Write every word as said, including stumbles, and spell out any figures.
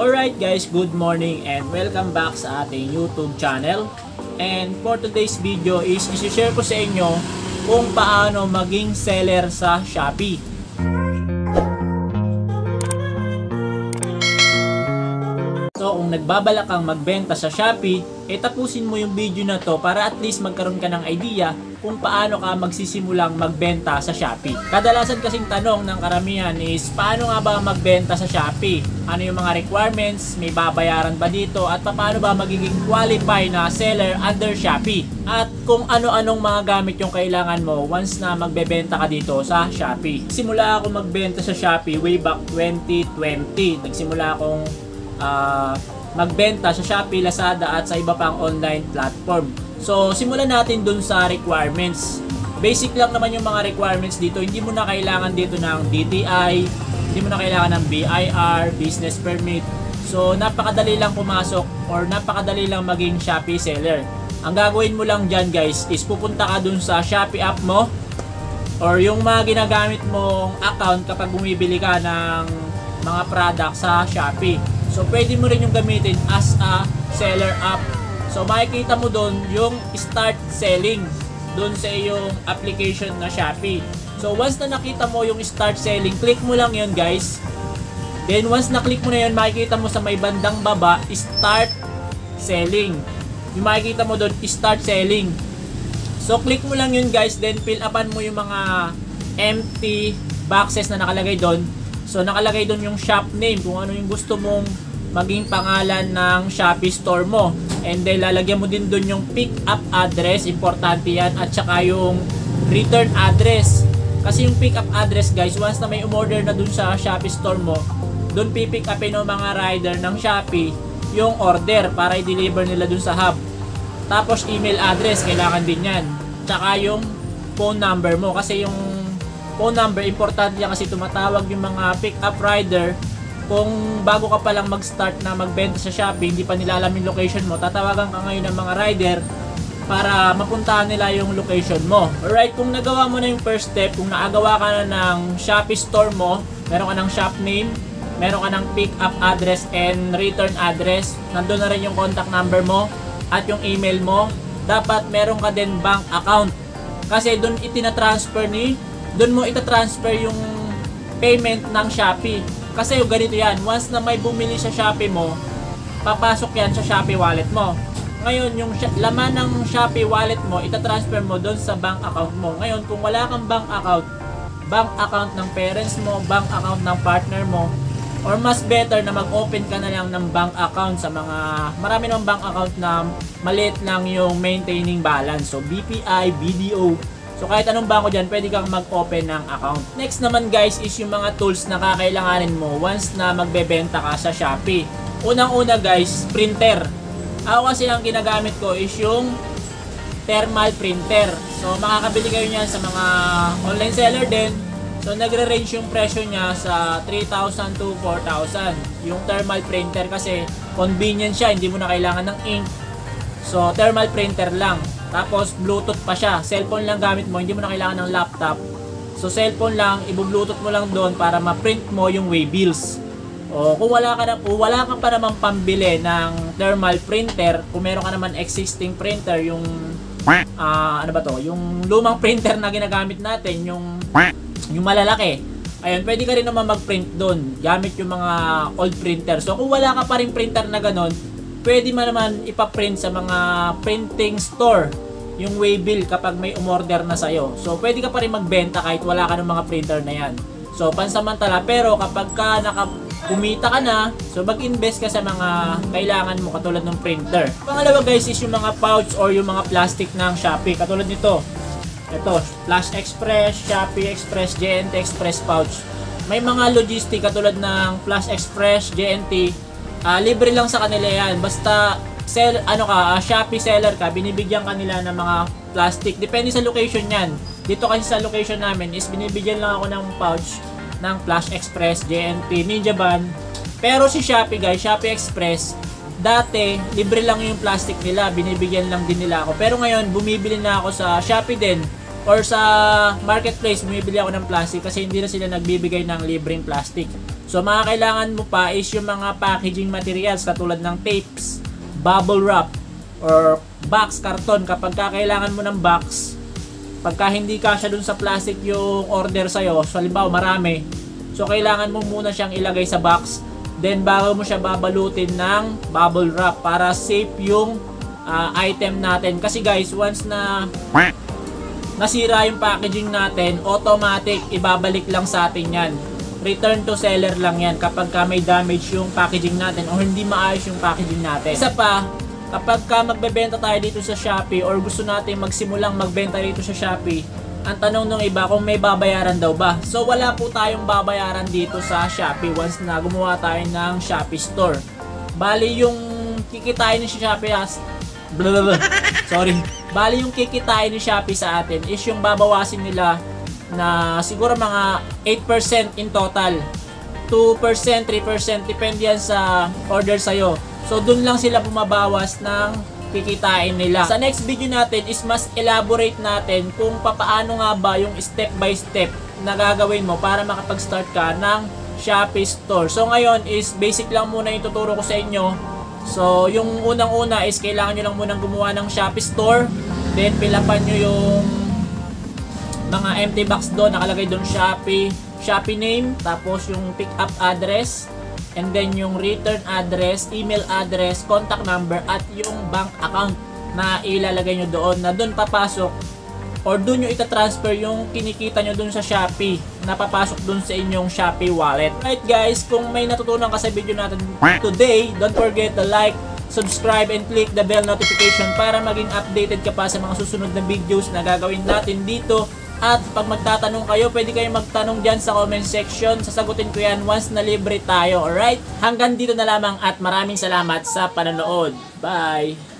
Alright guys, good morning and welcome back sa ating YouTube channel. And for today's video is isi-share ko sa inyo kung paano maging seller sa Shopee. So kung nagbabalak kang magbenta sa Shopee, eh tapusin mo yung video na to para at least magkaroon ka ng idea kung paano ka magsisimulang magbenta sa Shopee. Kadalasan kasing tanong ng karamihan is paano nga ba magbenta sa Shopee? Ano yung mga requirements? May babayaran ba dito? At paano ba magiging qualify na seller under Shopee? At kung ano-anong mga gamit yung kailangan mo once na magbebenta ka dito sa Shopee. Simula ako magbenta sa Shopee way back twenty twenty. Nagsimula akong uh, magbenta sa Shopee, Lazada at sa iba pang online platform. So, simulan natin dun sa requirements. Basic lang naman yung mga requirements dito. Hindi mo na kailangan dito ng D T I, hindi mo na kailangan ng B I R, business permit. So, napakadali lang pumasok or napakadali lang maging Shopee seller. Ang gagawin mo lang dyan guys is pupunta ka dun sa Shopee app mo or yung mga ginagamit mong account kapag bumibili ka ng mga product sa Shopee. So, pwede mo rin yung gamitin as a seller app. So, makikita mo doon yung start selling doon sa iyong application na Shopee. So, once na nakita mo yung start selling, click mo lang yun guys. Then, once na-click mo na yun, makikita mo sa may bandang baba, start selling. Yung makikita mo doon, start selling. So, click mo lang yun guys. Then, fill upan mo yung mga empty boxes na nakalagay doon. So, nakalagay doon yung shop name, kung ano yung gusto mong maging pangalan ng Shopee store mo. And then, lalagyan mo din doon yung pick up address, importante yan, at saka yung return address. Kasi yung pick up address guys, once na may umorder na doon sa Shopee store mo, doon pipick upin ng mga rider ng Shopee yung order para i-deliver nila doon sa hub. Tapos, email address, kailangan din yan. Tsaka yung phone number mo, kasi yung phone number, importante yan kasi tumatawag yung mga pick up rider. Kung bago ka palang mag-start na magbenta sa Shopee, hindi pa nila alam yung location mo, tatawagan ka ngayon ng mga rider para mapuntahan nila yung location mo. Alright, kung nagawa mo na yung first step, kung naagawa ka na ng Shopee store mo, meron ka ng shop name, meron ka ng pick up address and return address, nandun na rin yung contact number mo at yung email mo, dapat meron ka din bank account. Kasi dun itinatransfer ni, dun mo itatransfer yung payment ng Shopee. Kasi yung ganito yan, once na may bumili sa Shopee mo, papasok yan sa Shopee wallet mo. Ngayon, yung laman ng Shopee wallet mo, itatransfer mo doon sa bank account mo. Ngayon, kung wala kang bank account, bank account ng parents mo, bank account ng partner mo, or mas better na mag-open ka na lang ng bank account sa mga, marami namang bank account na maliit lang yung maintaining balance. So, B P I, B D O, so kahit anong bangko dyan, pwede kang mag-open ng account. Next naman guys is yung mga tools na kakailanganin mo once na magbebenta ka sa Shopee. Unang-una guys, printer. Ako kasi ang ginagamit ko is yung thermal printer. So makakabili kayo niyan sa mga online seller din. So nagre-range yung presyo niya sa three thousand to four thousand. Yung thermal printer kasi convenient siya, hindi mo na kailangan ng ink. So thermal printer lang. Tapos Bluetooth pa siya. Cellphone lang gamit mo, hindi mo na kailangan ng laptop. So cellphone lang, ibu-Bluetooth mo lang doon para ma-print mo yung waybills. O kung wala ka na, kung wala ka pa naman pambili ng thermal printer, kung meron ka naman existing printer, yung uh, ano ba to, yung lumang printer na ginagamit natin, yung yung malalaki. Ayun, pwede ka rin naman mag-print doon gamit yung mga old printer. So kung wala ka pa rin printer na ganon, pwede mo naman ipaprint sa mga printing store yung waybill kapag may umorder na sa'yo. So, pwede ka pa rin magbenta kahit wala ka ng mga printer na yan. So, pansamantala. Pero kapag ka kumita ka na, so mag-invest ka sa mga kailangan mo katulad ng printer. Pangalawa guys is yung mga pouch or yung mga plastic ng Shopee. Katulad nito. Ito, Flash Express, Shopee Express, J N T Express pouch. May mga logistic katulad ng Flash Express, J N T. Uh, libre lang sa kanila yan. Basta sell, ano ka, uh, Shopee seller ka, binibigyan kanila ng mga plastic. Depende sa location yan. Dito kasi sa location namin is binibigyan lang ako ng pouch ng Flash Express, J N T, Ninja Van. Pero si Shopee guys, Shopee Express, dati libre lang yung plastic nila, binibigyan lang din nila ako. Pero ngayon, bumibili na ako sa Shopee din or sa marketplace, bumibili ako ng plastic kasi hindi na sila nagbibigay ng libreng plastic. So mga kailangan mo pa is yung mga packaging materials katulad ng tapes, bubble wrap, or box karton. Kapag kailangan mo ng box, pagka hindi kasya dun sa plastic yung order sa'yo, so halimbawa marami, so kailangan mo muna siyang ilagay sa box, then bago mo siya babalutin ng bubble wrap para safe yung uh, item natin. Kasi guys, once na nasira yung packaging natin, automatic ibabalik lang sa atin yan. Return to seller lang yan kapag ka may damage yung packaging natin o hindi maayos yung packaging natin. Isa pa, kapag ka magbebenta tayo dito sa Shopee or gusto natin magsimulang magbenta dito sa Shopee, ang tanong ng iba kung may babayaran daw ba. So wala po tayong babayaran dito sa Shopee once na gumawa tayo ng Shopee store. Bali yung kikitain ni Shopee as blablabla. Sorry. Bali yung kikitain ni Shopee sa atin is yung babawasin nila na siguro mga eight percent in total. two percent, three percent, depende yan sa order sa'yo. So dun lang sila bumabawas ng kikitain nila. Sa next video natin is mas elaborate natin kung papaano nga ba yung step by step na gagawin mo para makapag-start ka ng Shopee store. So ngayon is basic lang muna yung tuturo ko sa inyo. So yung unang-una is kailangan nyo lang munang gumawa ng Shopee store. Then pilapan nyo yung mga empty box doon. Nakalagay doon Shopee, Shopee name, tapos yung pick up address, and then yung return address, email address, contact number, at yung bank account na ilalagay nyo doon, na doon papasok or doon nyo itatransfer yung kinikita nyo doon sa Shopee na papasok doon sa inyong Shopee wallet. Right guys, kung may natutunan ka sa video natin today, don't forget to like, subscribe, and click the bell notification para maging updated ka pa sa mga susunod na videos na gagawin natin dito. At pag magtatanong kayo, pwede kayong magtanong dyan sa comment section. Sasagutin ko yan once na libre tayo. Alright? Hanggang dito na lamang at maraming salamat sa panonood. Bye!